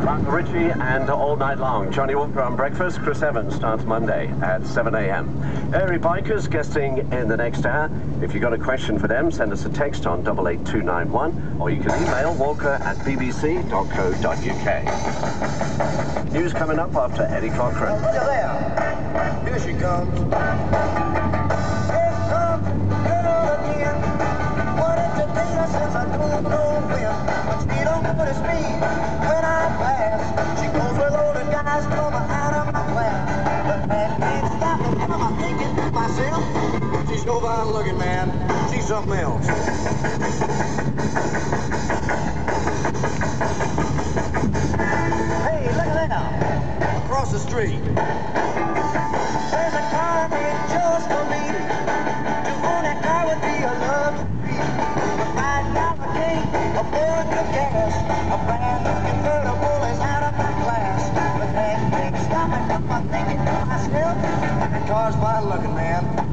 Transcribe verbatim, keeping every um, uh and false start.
Mark Ritchie and All Night Long. Johnny Walker on breakfast. Chris Evans starts Monday at seven a m Airy Bikers guesting in the next hour. If you've got a question for them, send us a text on double eight two nine one, or you can email walker at b b c dot co dot u k. News coming up after Eddie Cochran. Oh, look at there. Here she comes. Here comes the girl again. Wanted to date her since I don't know when. But she don't notice me when I pass. She goes with all the guys coming out of my class. But that can't stop me from I'm thinking to myself. She's no fine looking, man. She's something else. Hey, look at that. Across the street. There's a car made just for me. To own that car would be a luxury. But five dollars a day, a burn of gas, a brand new convertible is out of my class. But that can't stop me from thinking to myself. That car's fine looking, man.